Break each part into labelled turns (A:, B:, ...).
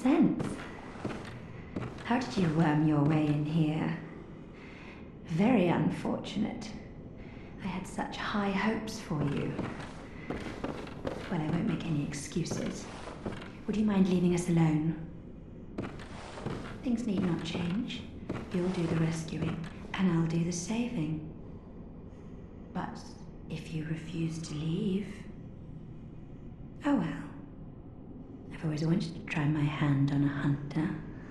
A: sense. How did you worm your way in here? Very unfortunate. I had such high hopes for you. Well, I won't make any excuses. Would you mind leaving us alone? Things need not change. You'll do the rescuing, and I'll do the saving. But if you refuse to leave... Oh well. I've always wanted to try my hand on a hunter.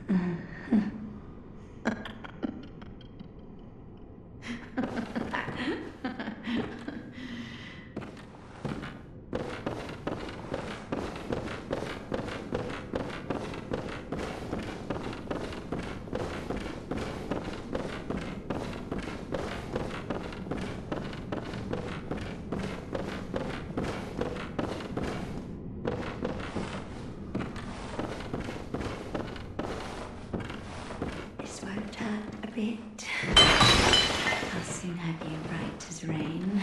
A: This won't hurt a bit. I'll soon have you right as rain.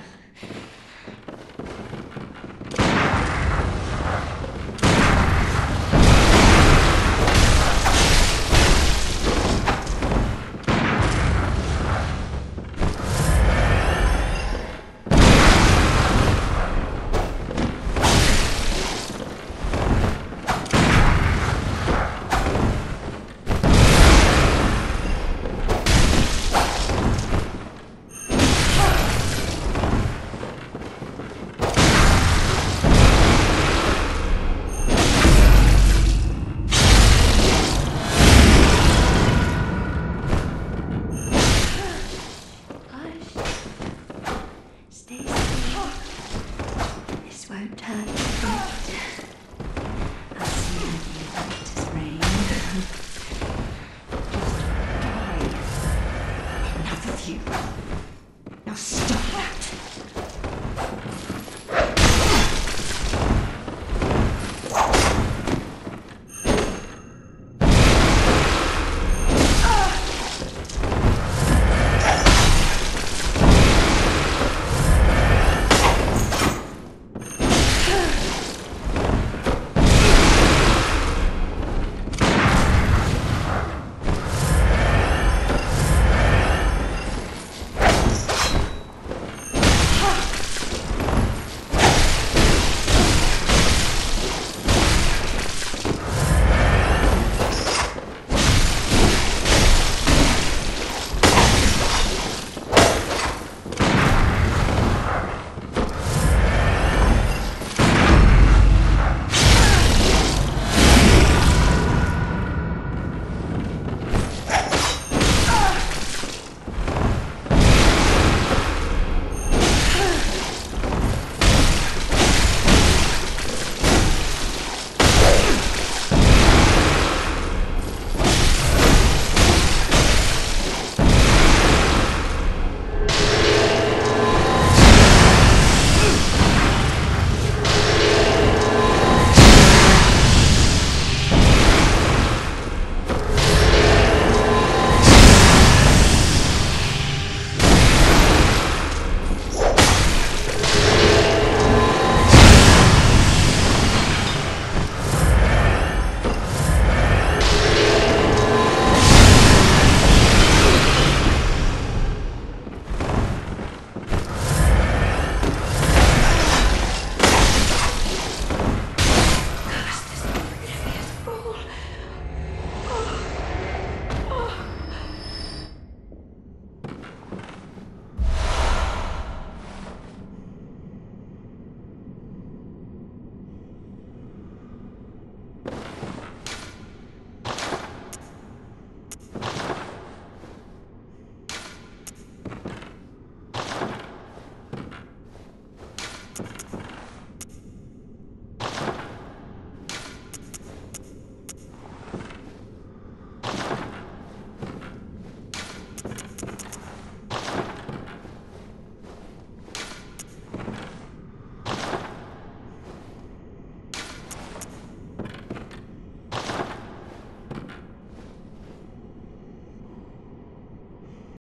A: Stay still. This won't hurt a bit. I'll see you right as rain. Just die. Enough of you. Now